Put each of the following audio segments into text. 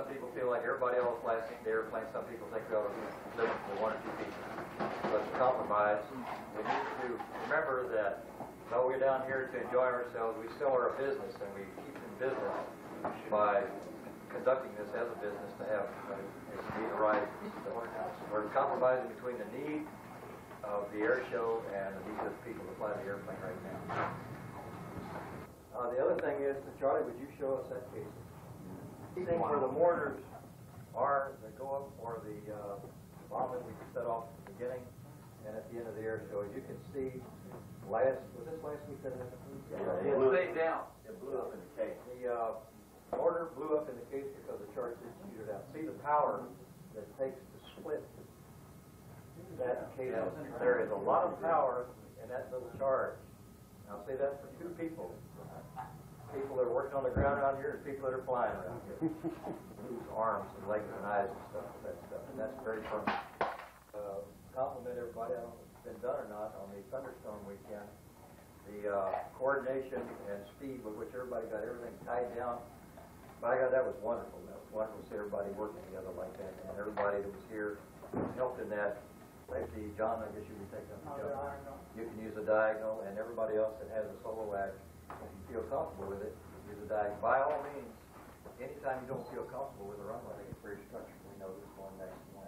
some people feel like everybody else flies the airplane. Some people think we ought to limit to 1 or 2 people. So it's a compromise. We need to remember that though we're down here to enjoy ourselves, we still are a business, and we keep in business by conducting this as a business to have need a right. So we're compromising between the need of the air show and the need of the people to fly the airplane right now. The other thing is, Charlie, would you show us that case? The thing where the mortars are that go up for the bombing we set off at the beginning and at the end of the air show. As you can see, was this last week that it stayed down. It blew up in the case. The mortar blew up in the case because the charge didn't shoot it out. See the power that it takes to split that case. There is a lot of power in that little charge. Now, say that for 2 people. People that are working on the ground around here and people that are flying around here. Lose arms and legs and eyes and stuff, that stuff. And that's very fun. Compliment everybody, I don't know if it's been done or not, on the thunderstorm weekend. The coordination and speed with which everybody got everything tied down. By God, that was wonderful. That was wonderful to see everybody working together like that. And everybody that was here helped in that. Safety, John, I guess you can take up the job. You can use a diagonal, and everybody else that has a solo act, if you feel comfortable with it, use a diagonal. By all means, anytime you don't feel comfortable with a runway, it's very structured. We know this one next one.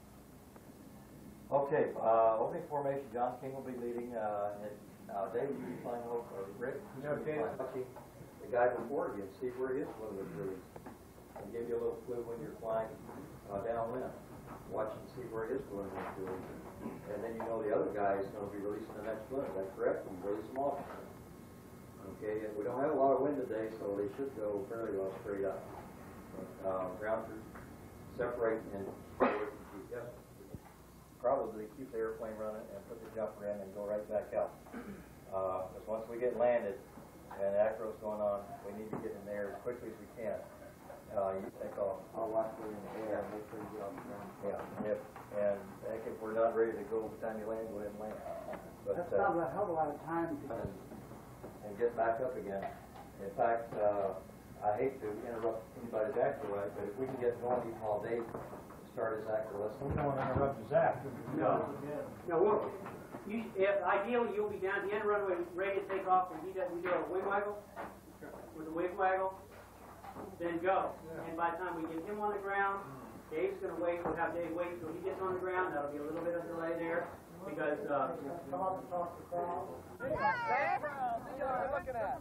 Okay, opening formation. John King will be leading. Dave, will you be flying over? Rick? No, the guy before you, see where his balloon was released. And give you a little clue when you're flying downwind. Watch and see where his balloon is doing. And then you know the other guy is going to be releasing the next balloon. Is that correct? And release them off. Okay, and we don't have a lot of wind today, so they should go fairly well straight up. Ground crew separate and yes, probably keep the airplane running and put the jumper in and go right back out. Because once we get landed and acro's going on, we need to get in there as quickly as we can. You take off. I'll watch it in the air and make sure you get off the ground. Yeah, and if we're not ready to go by the time you land, go ahead and land. But, that's not a hell of a lot of time. And get back up again. In fact, I hate to interrupt anybody's actor right, but if we can get going while Dave start his actor, let's. We don't want to interrupt his act. No. No, well, ideally you'll be down at the end of the runway ready to take off, and we do a wing waggle with a wing waggle. Then go. Yeah. And by the time we get him on the ground, Dave's going to wait. We'll have Dave wait until he gets on the ground. That'll be a little bit of delay there because. Come up and talk to the crowd. Hey, see what we're looking at.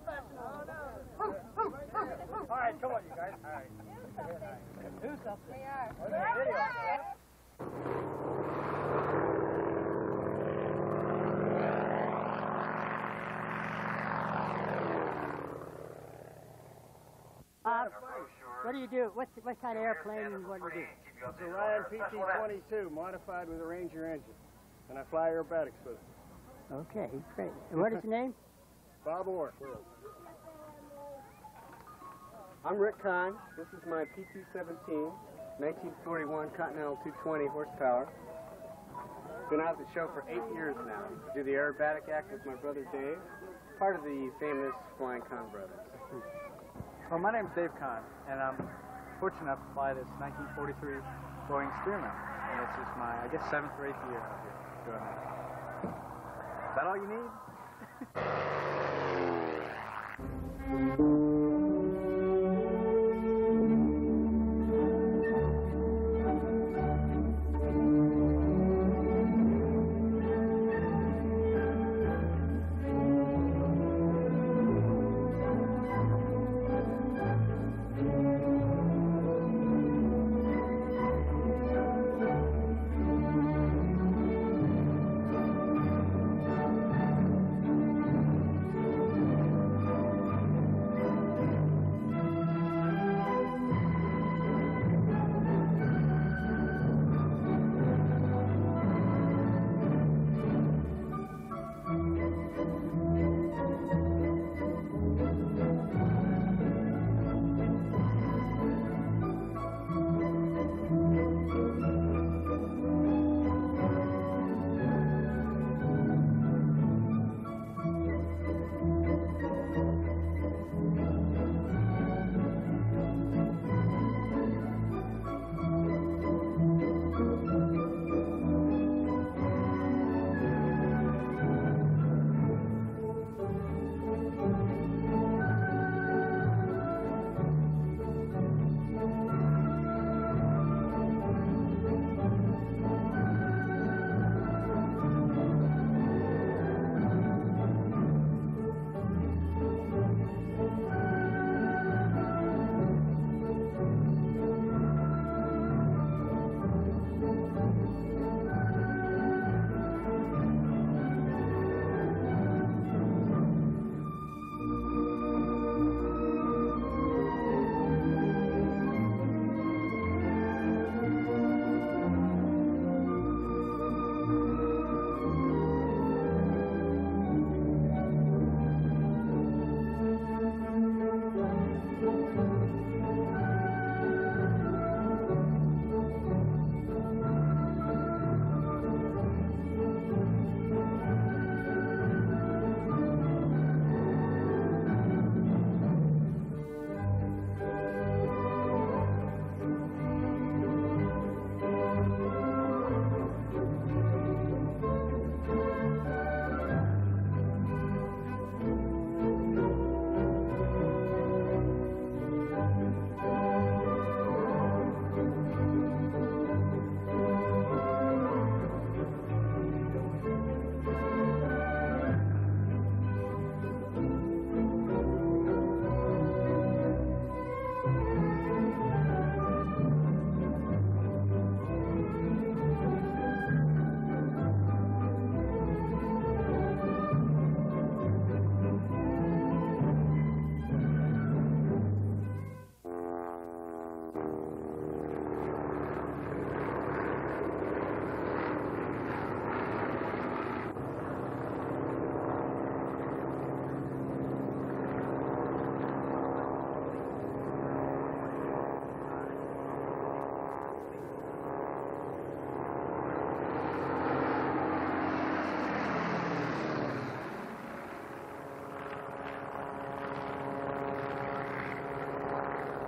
All right, come on, you guys. All right. Do something. They are. What do you do? What kind of airplane and what do you do? It's a Ryan PT-22 modified with a Ranger engine, and I fly aerobatics with it. Okay, great. And what is your name? Bob Orr. I'm Rick Kahn. This is my PT-17, 1941 Continental 220 horsepower. Been out the show for 8 years now. Do the aerobatic act with my brother Dave, part of the famous Flying Kahn brothers. Well, my name's Dave Kahn, and I'm fortunate enough to fly this 1943 Boeing Spearman. And this is my, I guess, 7th or 8th year out here doing that. Is that all you need?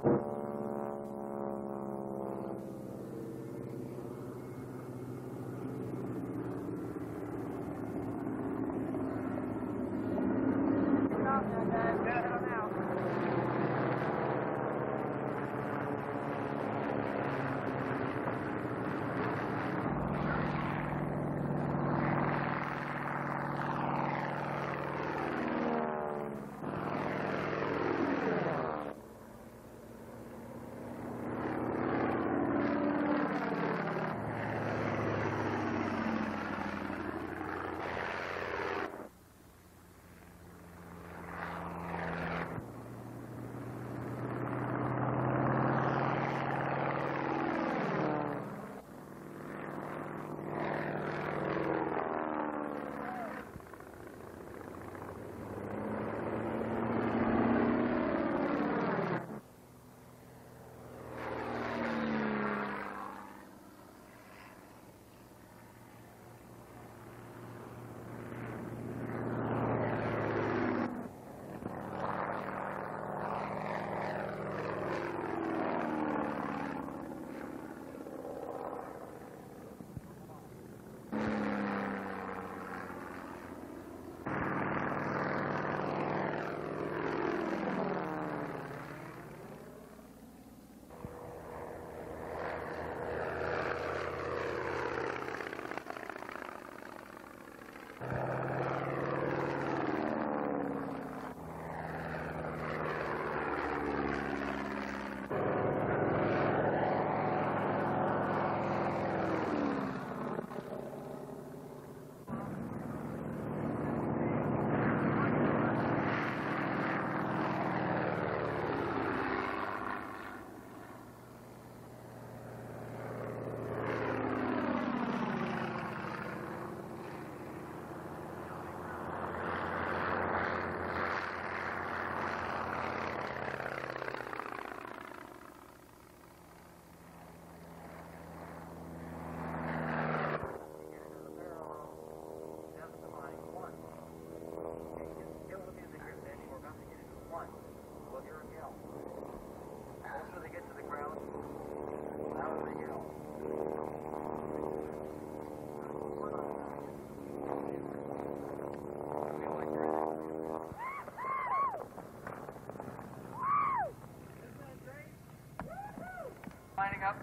Lining up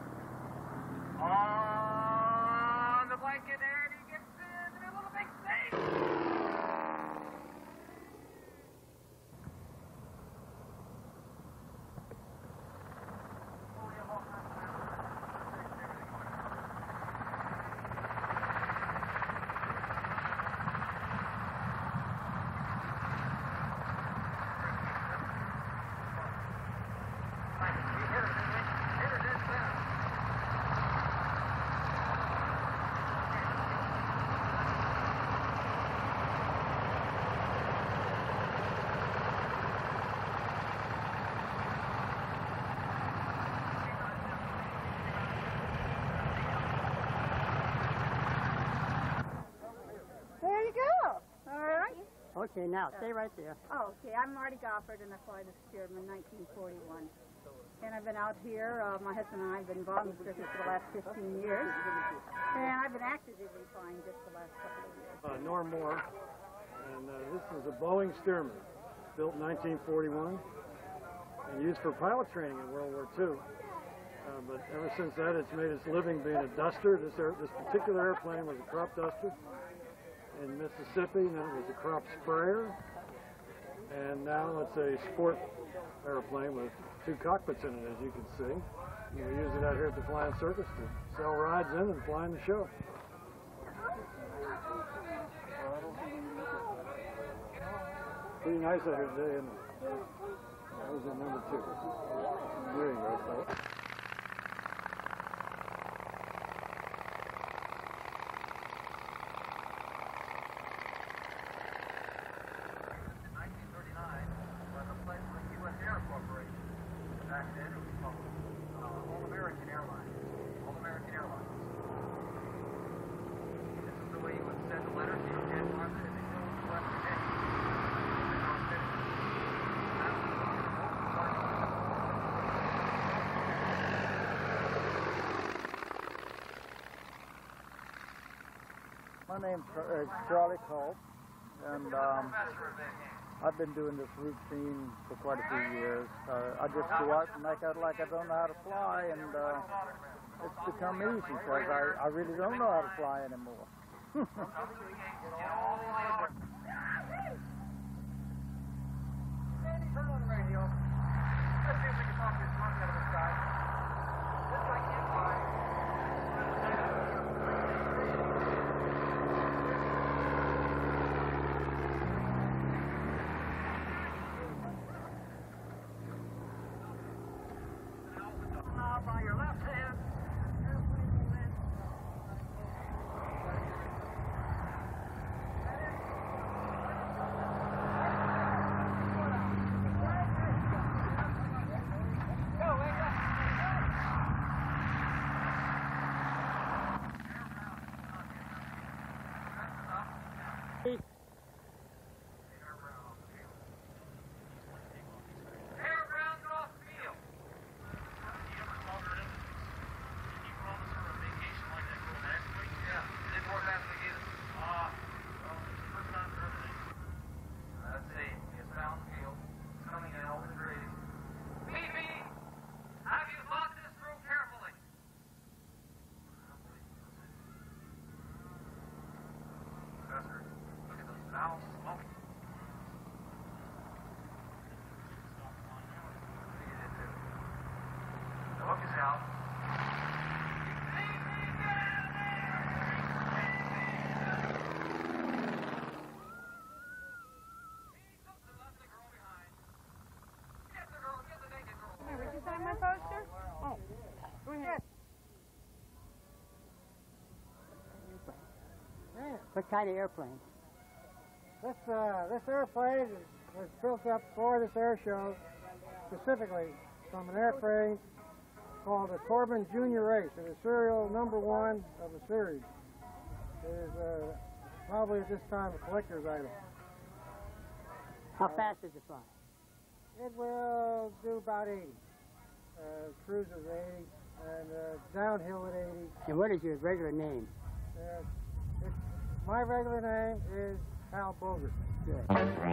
on the blanket there, and he gets in the middle of the big snake. There you go. All right. Okay, now stay right there. Oh, okay. I'm Marty Gofford, and I fly the Spearman 1941. And I've been out here. My husband and I have been involved in the circus for the last 15 years. And I've been actively flying just the last couple of years. Norm Moore, and this is a Boeing Stearman, built in 1941 and used for pilot training in World War II. But ever since that, it's made its living being a duster. This particular airplane was a crop duster in Mississippi, and then it was a crop sprayer, and now it's a sport airplane with 2 cockpits in it, as you can see. And we use it out here at the Flying Circus to sell rides in and fly in the show. Pretty nice out here today, isn't it? That was at number 2. Doing right, fella. Back then, it was called All American Airlines. All American Airlines. This is the way you would send a letter to your grandfather and they go left the day. My name's Charlie Culp, and I've been doing this routine for quite a few years. I just go out and make out like I don't know how to fly, and it's become easy because I really don't know how to fly anymore. Turn on the radio. Let's see if we can talk this monkey out of the sky. This I can't fly. Now by your left hand. My poster? Oh, go ahead. What kind of airplane? This airplane was built up for this air show specifically from an airplane called the Corbin Junior Race. It is serial number 1 of the series. It is probably at this time a collector's item. How fast does it fly? It will do about 80. Cruises 80 and downhill at 80. And what is your regular name? My regular name is Hal Bogert. Good.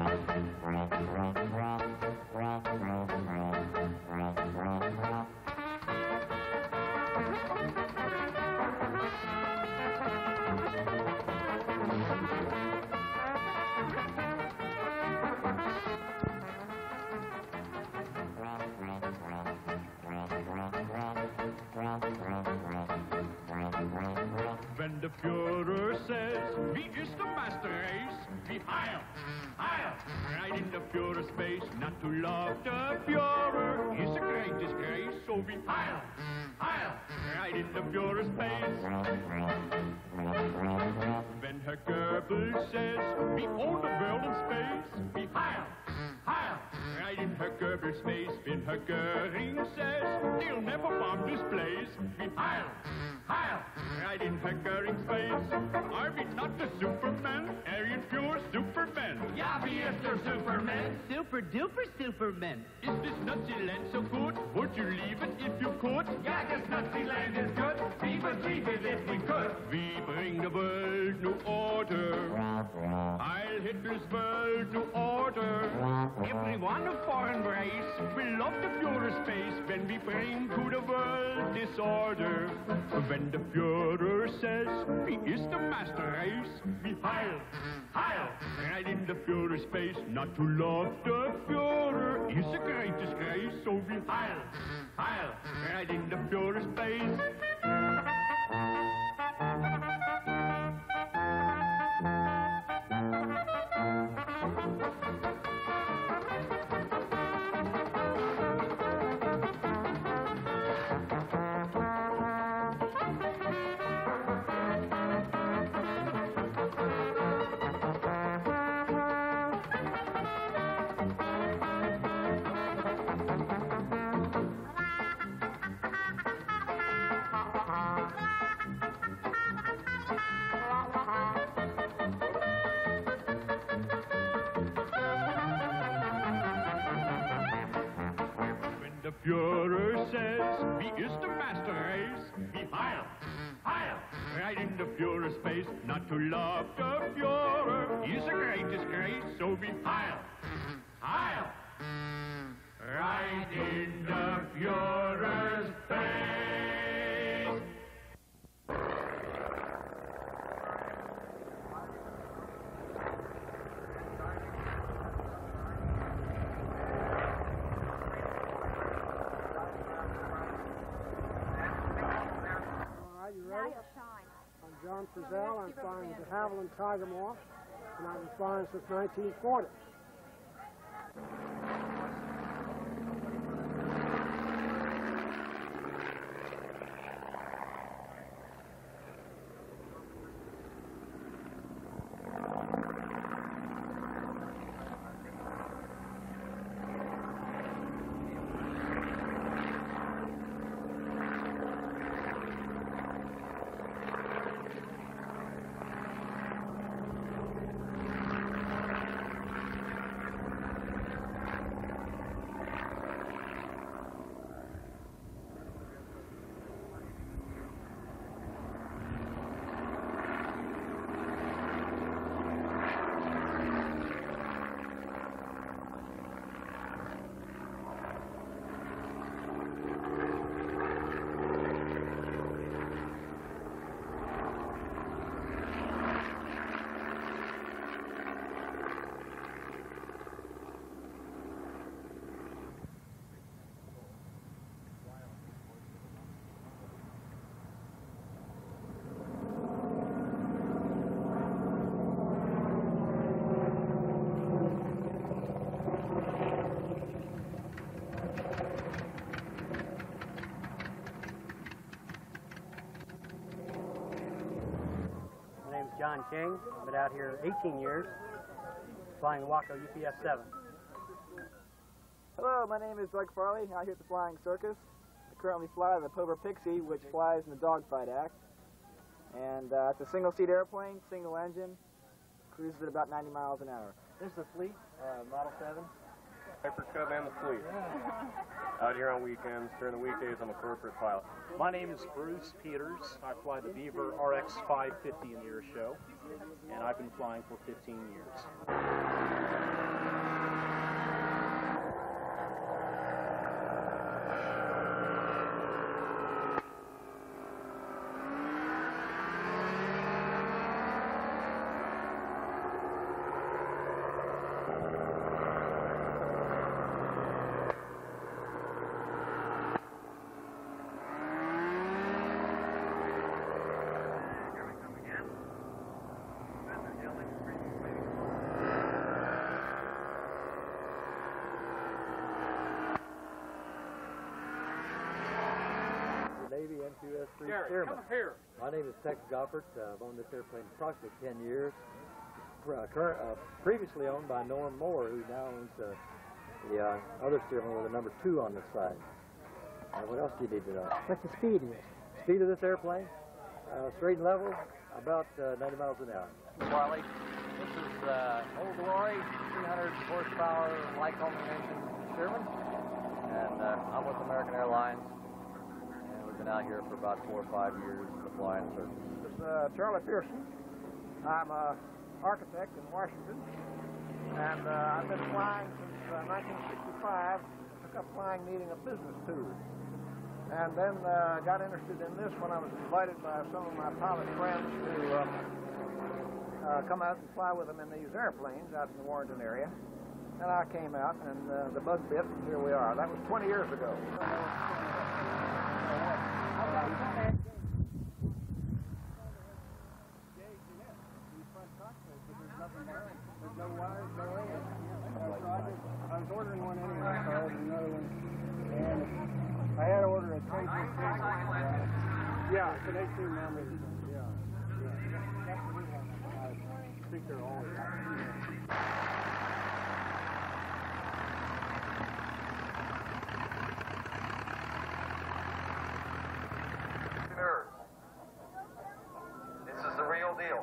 When the Führer says, wie ist der Master Race? Wie heil, heil, right in the Führer's face. Not to love the Führer is a great disgrace. So wie heil, heil, right in the Führer's face. When Herr Goebbels says, we own the world in space. Wie heil, heil, right in Herr Goebbels' face. When Herr Göring says, they'll never bomb this place. Wie heil, heil, right in Herr Göring's face. Are we not the Superman? Aryan pure Superman. Ja, wie ist der Superman? Super duper Superman. Is this Nazi land so good? Would you leave it if you could? Ja, this Nazi land is good. We would leave it if we could. We bring the world new order. Heil Hitler's world new order. Everyone of foreign race will love the Führer's face when we bring to the world disorder. When the Führer says, he is the master race, we heil, heil, right in the Führer's face. Not to love the Führer is a great disgrace, so we heil, heil, right in the Führer's face. Führer says, wie ist der Master Race? Wie heil, heil, right in the Führer's face. Not to love the Führer is a great disgrace, so be Heil, Heil, right in the Führer's face. Now you'll shine. I'm John Frizzell. I'm flying with the Havilland Tiger Moth, and I've been flying since 1940. My name's John King. I've been out here 18 years, flying the Waco UPS-7. Hello, my name is Doug Farley, out here at the Flying Circus. I currently fly the Pover Pixie, which flies in the Dogfight Act. And it's a single-seat airplane, single engine, cruises at about 90 miles an hour. This is the Fleet, Model 7. Piper Cub and the Fleet. Out here on weekends. During the weekdays, I'm a corporate pilot. My name is Bruce Peters. I fly the Beaver RX 550 in the air show, and I've been flying for 15 years. Navy MQS-3 Stearman. My name is Tex Goffert. I've owned this airplane approximately 10 years. Previously owned by Norm Moore, who now owns the other Stearman with a number 2 on the side. What else do you need to know? What's the speed of it? Speed of this airplane? Straight and level, about 90 miles an hour. Farley, this is Old Glory, 300 horsepower Lycoming engine Stearman, and I'm with American Airlines. Been out here for about 4 or 5 years in the flying circus. This is Charlie Pearson. I'm an architect in Washington, and I've been flying since 1965. Took up flying needing a business tour, and then got interested in this when I was invited by some of my pilot friends to come out and fly with them in these airplanes out in the Warrenton area. And I came out, and the bug bit, and here we are. That was 20 years ago. I was ordering one anyway, so I ordered another one. And I had to order a 23. Yeah, it's an 18 number. Yeah. I think they're all. This is the real deal.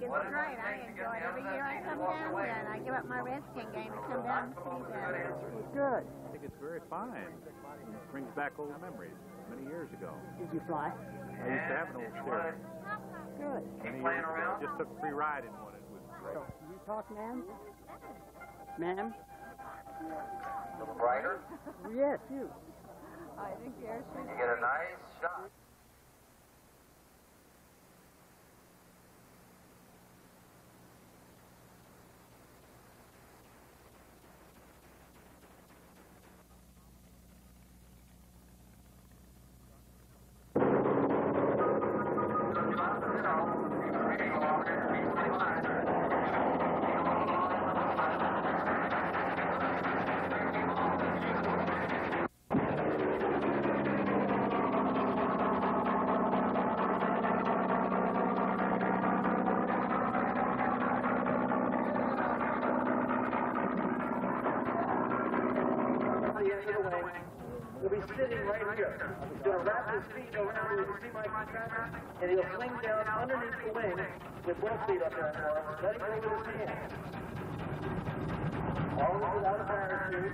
It's great. I enjoy it every year I come down here, and I give up my Redskin game to come down and see them. It's good. I think it's very fine. It brings back old memories many years ago. Did you fly? I used to have an old Stearman. Good. Many years ago. Just took a free ride in one. It was great. You talk, ma'am? Ma'am? A little brighter. Yes, you. I think yours should You get a nice shot. He'll be sitting right here. He's going to wrap his feet around where you see my contractor, and he'll fling down underneath the wing with both feet up there for us, letting go with his hands. Always without a parachute.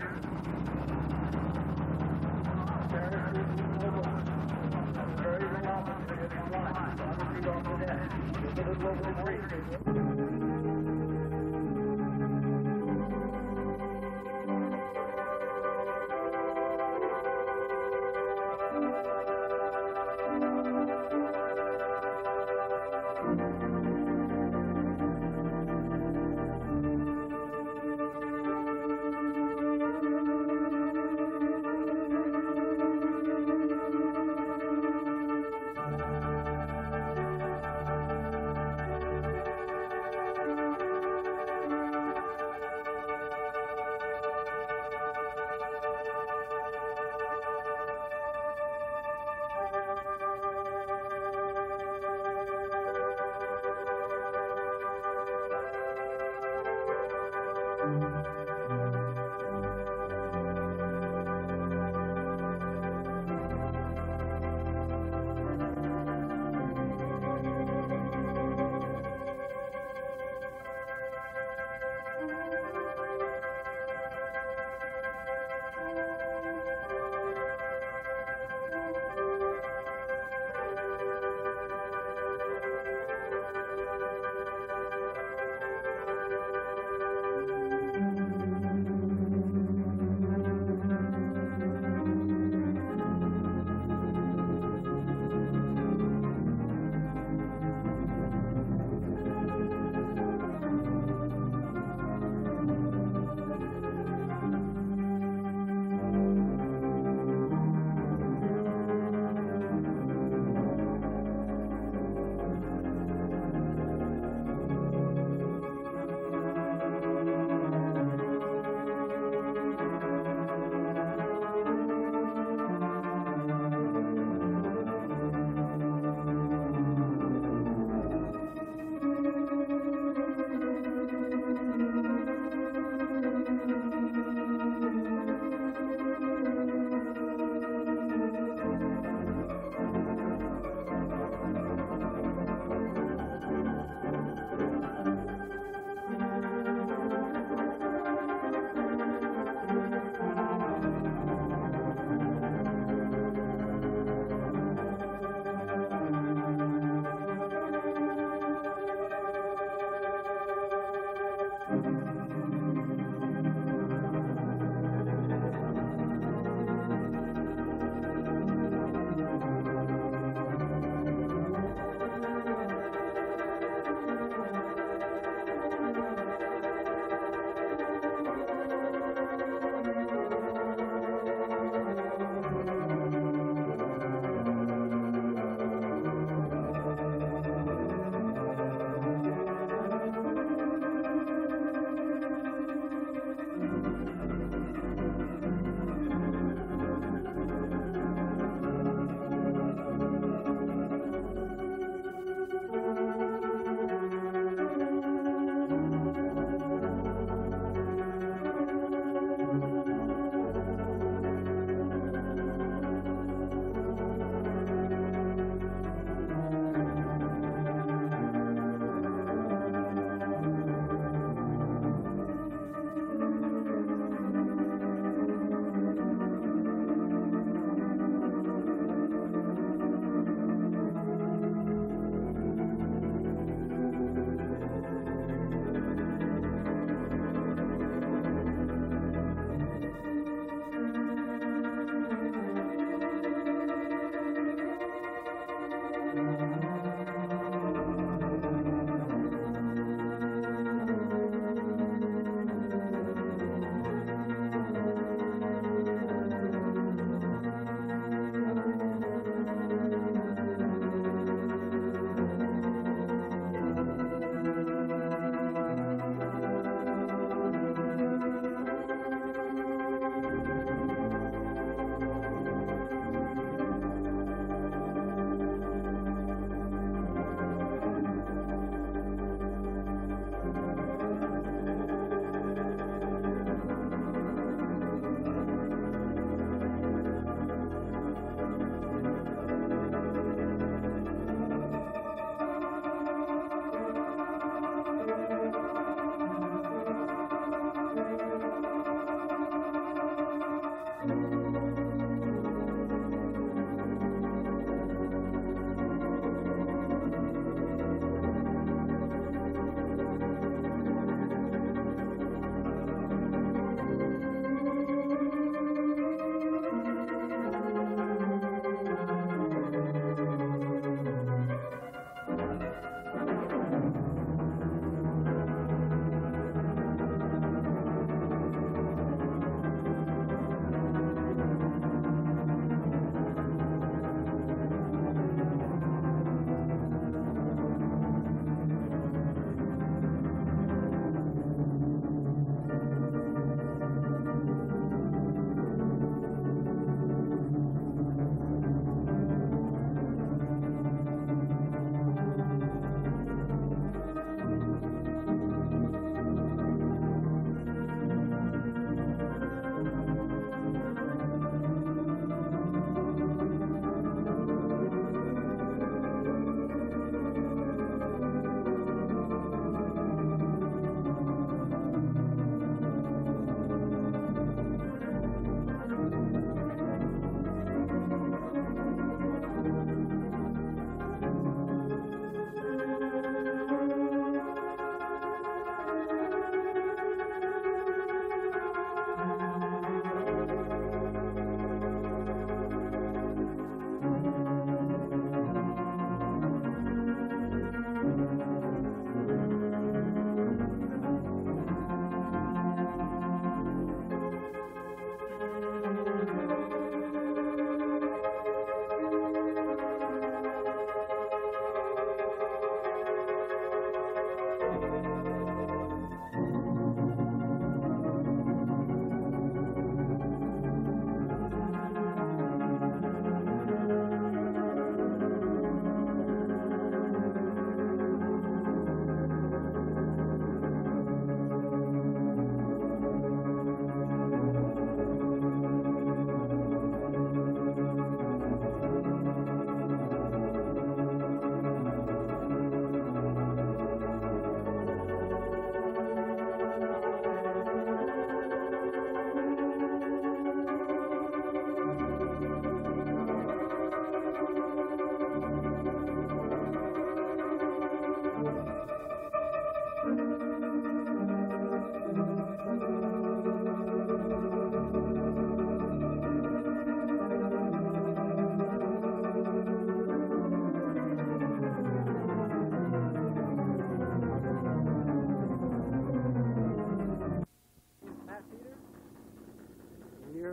Parachute over. That's very common to get in line. So I'm going to be off the net. You'll get a little bit more easy.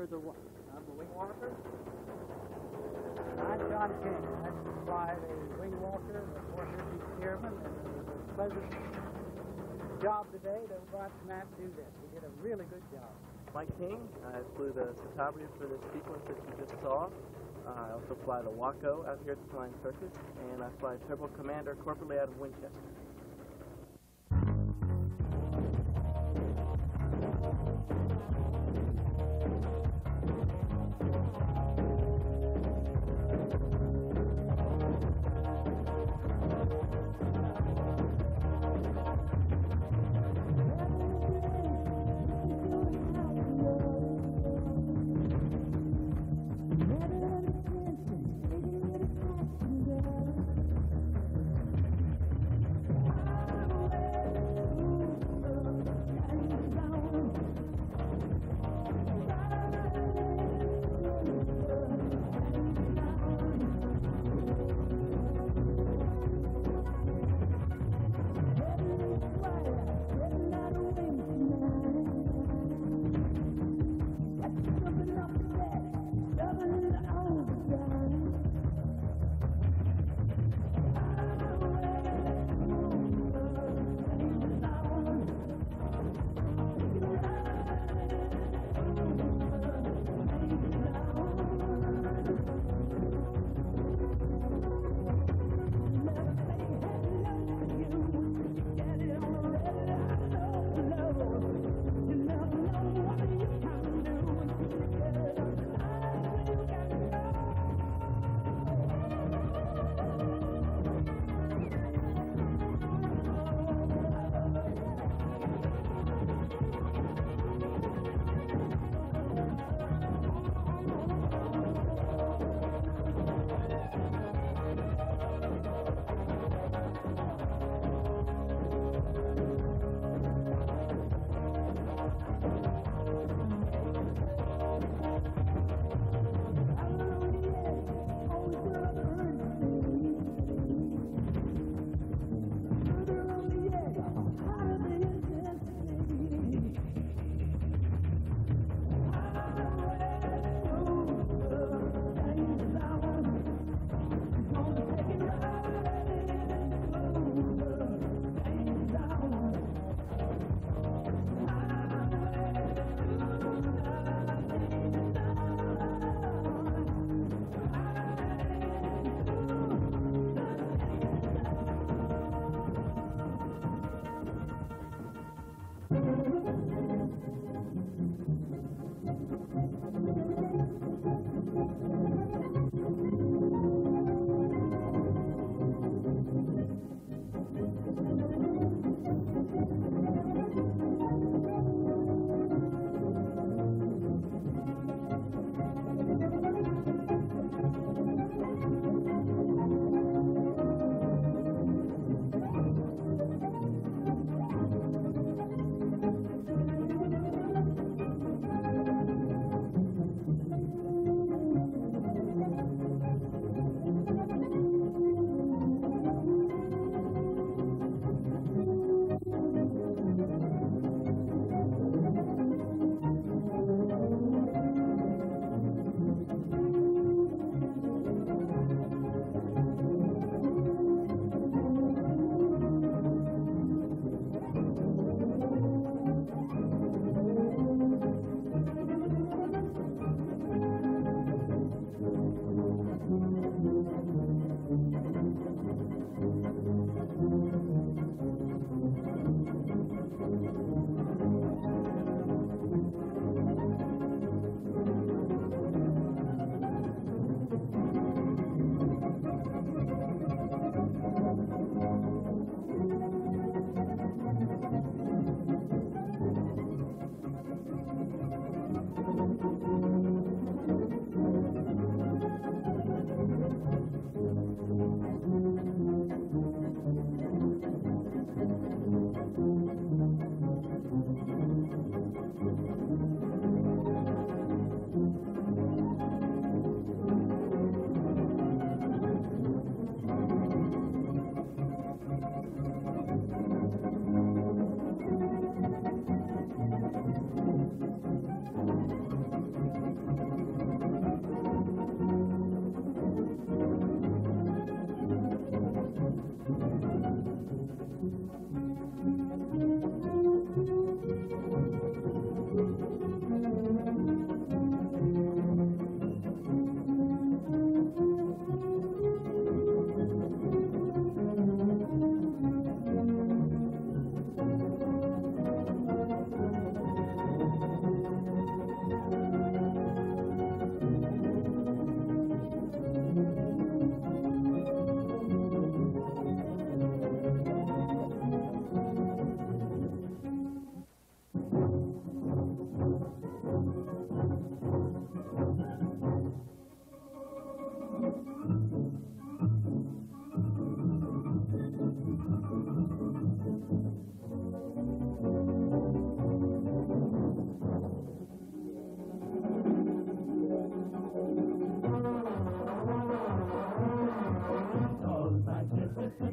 the what? I'm the wing walker. I'm John King. I fly the wing walker, the 450 Stearman, and it was a pleasant job today to watch Matt do this. He did a really good job. Mike King. I flew the Citabria for this sequence that you just saw. I also fly the Waco out here at the Flying Circus, and I fly Turbo Commander corporately out of Winchester.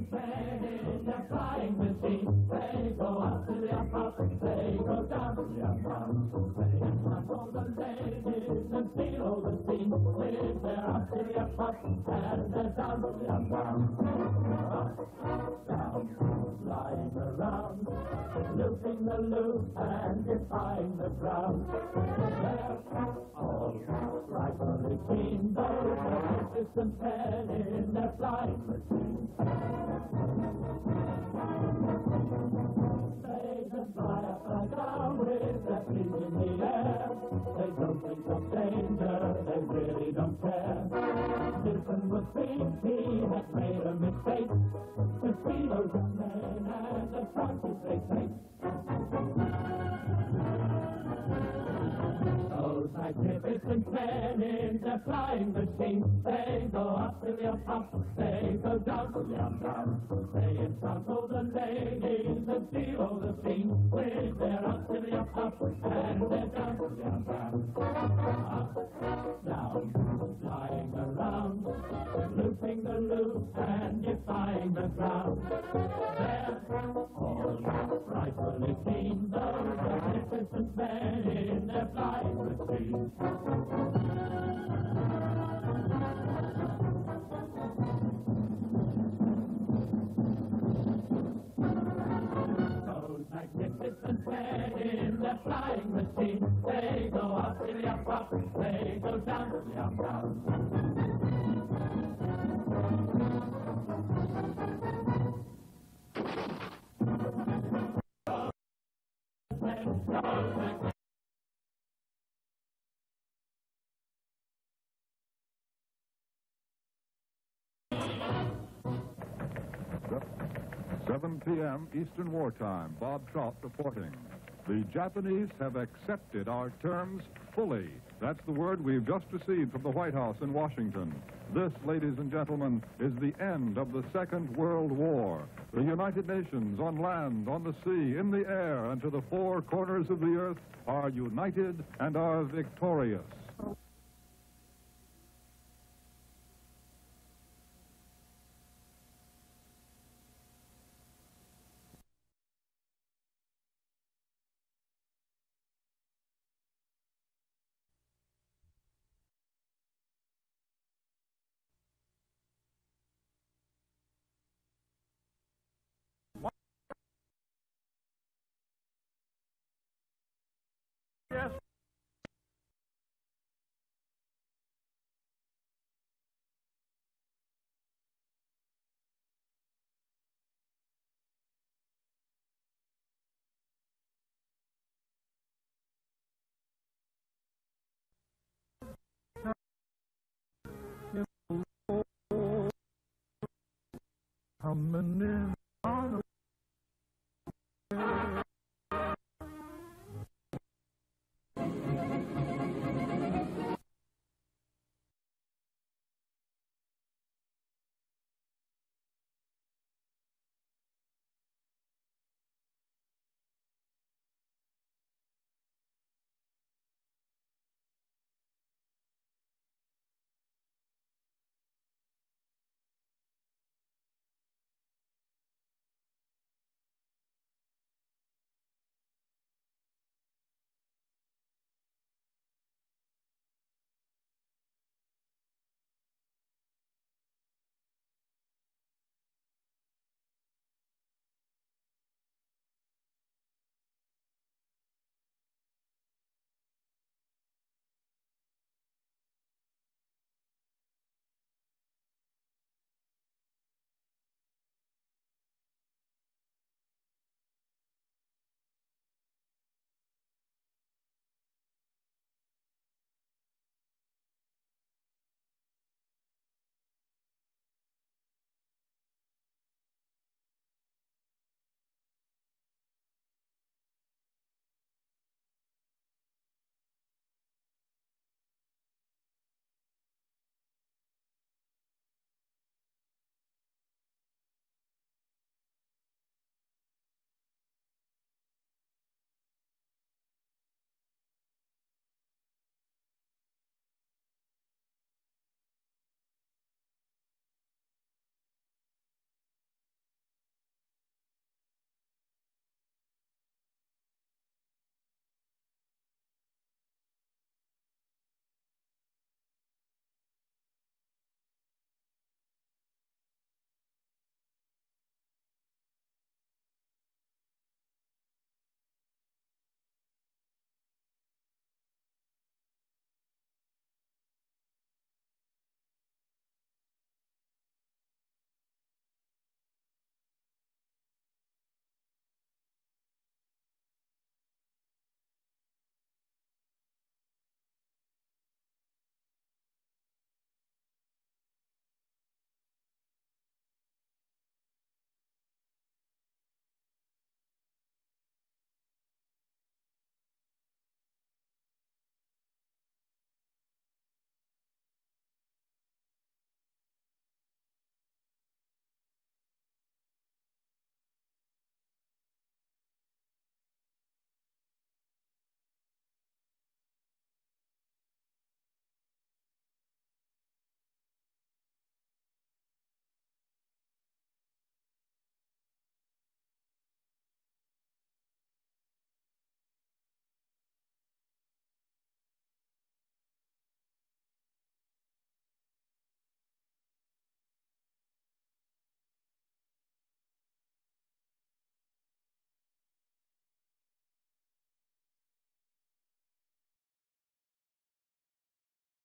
magnificent man in the flying machine. They go up to the up, they go down to the up, they control the ladies and steal the scene. With their up to the up, and they're down to the up, down, flying around, looping the loop and defying the ground. They're all rightfully keen, those magnificent men in their flying machine. They just fly up and down with their feet in the air. They don't think of danger, they really don't care. Listen was thinking he had made a mistake. The speedos are men and the chances they take. Those magnificent men in their flying machine, they go up to the up, they go down to the down. They encircle the ladies and steal the scene. With their up to the up, and they're down to the down. Up, down, flying around, looping the loop and defying the ground. They're all rightfully keen, those magnificent men in their flying machine. Those magnificent men in their flying machine, they go up to the up, they go down to the up, down. 7 p.m. Eastern Wartime. Bob Trout reporting. The Japanese have accepted our terms fully. That's the word we've just received from the White House in Washington. This, ladies and gentlemen, is the end of the Second World War. The United Nations, on land, on the sea, in the air, and to the four corners of the earth, are united and are victorious. Yes. How many